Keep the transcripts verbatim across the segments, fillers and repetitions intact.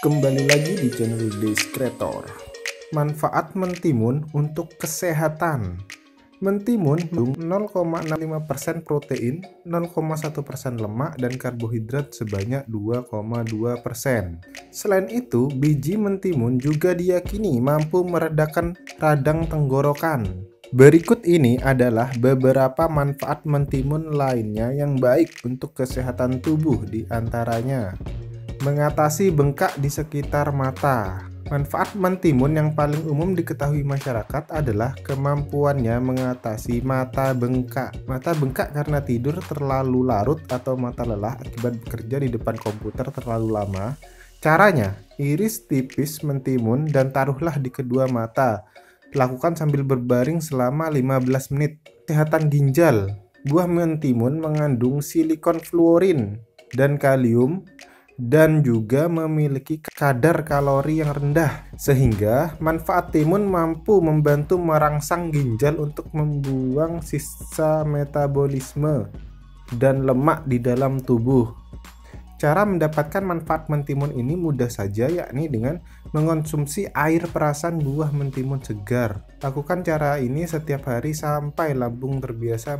Kembali lagi di channel Deskreator. Manfaat mentimun untuk kesehatan. Mentimun mengandung nol koma enam lima persen protein, nol koma satu persen lemak, dan karbohidrat sebanyak dua koma dua persen. Selain itu, biji mentimun juga diyakini mampu meredakan radang tenggorokan. Berikut ini adalah beberapa manfaat mentimun lainnya yang baik untuk kesehatan tubuh, di antaranya mengatasi bengkak di sekitar mata. Manfaat mentimun yang paling umum diketahui masyarakat adalah kemampuannya mengatasi mata bengkak. Mata bengkak karena tidur terlalu larut atau mata lelah akibat bekerja di depan komputer terlalu lama. Caranya, iris tipis mentimun dan taruhlah di kedua mata. Lakukan sambil berbaring selama lima belas menit. Kesehatan ginjal. Buah mentimun mengandung silikon fluorin dan kalium, dan juga memiliki kadar kalori yang rendah, sehingga manfaat timun mampu membantu merangsang ginjal untuk membuang sisa metabolisme dan lemak di dalam tubuh. Cara mendapatkan manfaat mentimun ini mudah saja, yakni dengan mengonsumsi air perasan buah mentimun segar. Lakukan cara ini setiap hari sampai lambung terbiasa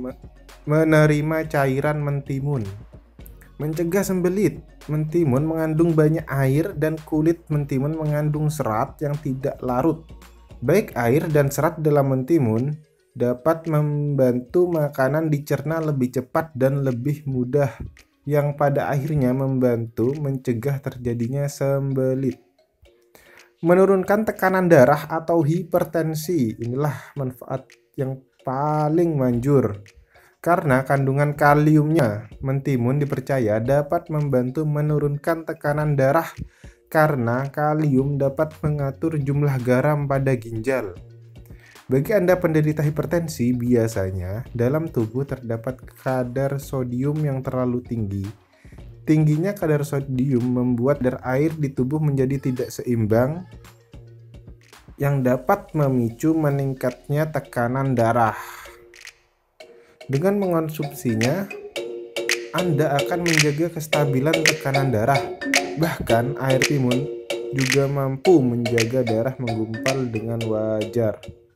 menerima cairan mentimun. Mencegah sembelit. Mentimun mengandung banyak air dan kulit mentimun mengandung serat yang tidak larut. Baik air dan serat dalam mentimun dapat membantu makanan dicerna lebih cepat dan lebih mudah, yang pada akhirnya membantu mencegah terjadinya sembelit. Menurunkan tekanan darah atau hipertensi. Inilah manfaat yang paling manjur. Karena kandungan kaliumnya, mentimun dipercaya dapat membantu menurunkan tekanan darah karena kalium dapat mengatur jumlah garam pada ginjal. Bagi Anda penderita hipertensi, biasanya dalam tubuh terdapat kadar sodium yang terlalu tinggi. Tingginya kadar sodium membuat kadar air di tubuh menjadi tidak seimbang, yang dapat memicu meningkatnya tekanan darah. Dengan mengonsumsinya, Anda akan menjaga kestabilan tekanan darah. Bahkan air timun juga mampu menjaga darah menggumpal dengan wajar.